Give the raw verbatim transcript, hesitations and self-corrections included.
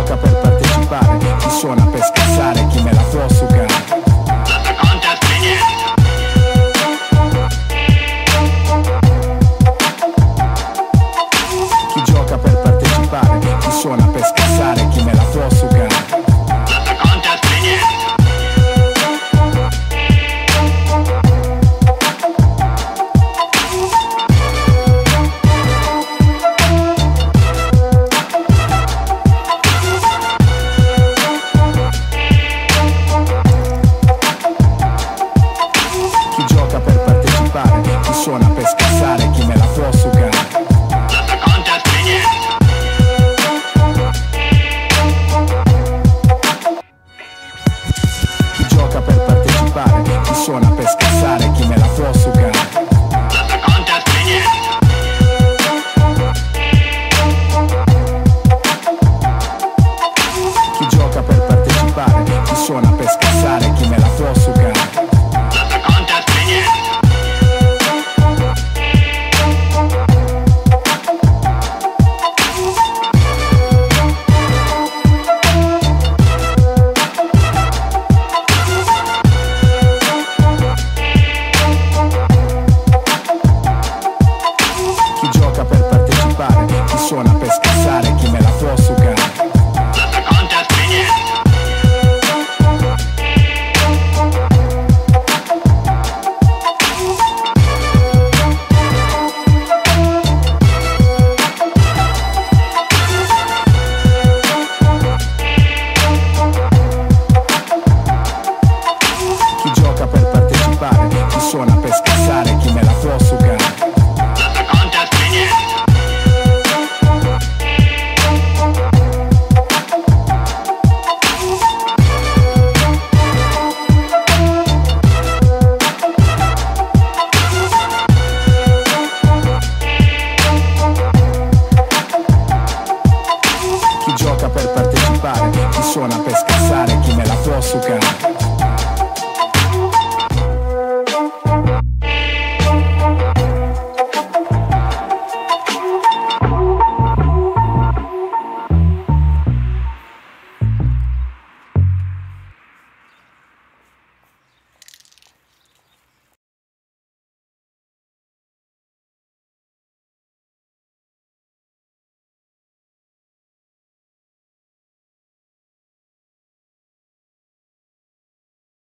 gioca per partecipare, chi suona per scassare, chi me la può sucare. Chi gioca per partecipare, chi suona per scassare, chi me la può sucare. Chi suona per scassare, chi me la può sucare. Chi gioca per partecipare, chi suona per scassare, chi me la può sucare. Chi gioca per partecipare, chi suona per scassare, chi me la può sucare. Chi suona per scassare, chi me la può sucare. Chi gioca per partecipare, chi suona per scassare, chi me la può sucare. Chi gioca per partecipare, chi suona per scassare, chi me la può sucare.